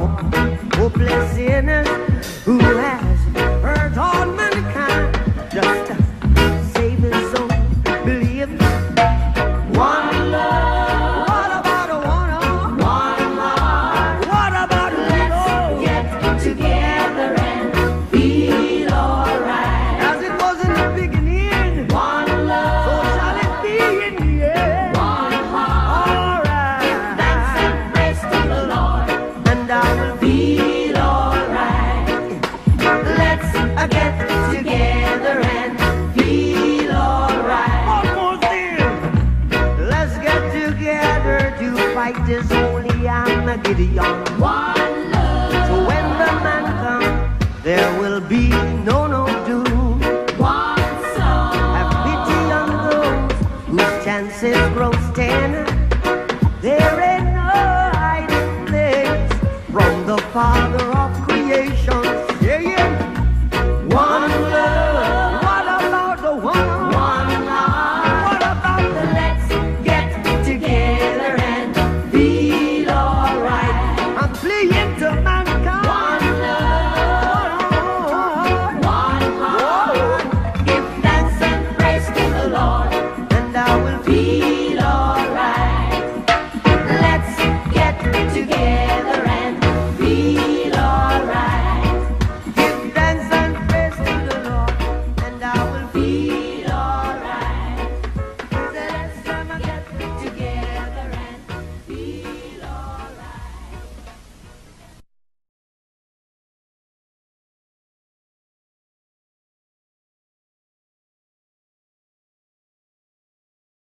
hopeless sinners who has hurt all mankind. Just save his soul, believe one love. What about a one love? What about a little? Get together and feel alright. As it was in the beginning, one love. So shall it be in the end. One heart. Alright. Give thanks and praise to the Lord, and I will feel alright. Let's get together and feel alright. One more thing. Let's get together to fight this holy Armageddon. One love. So when the man comes, there will be no doom. One song. Have pity on those whose chances grow thin. There ain't no hiding place from the Father.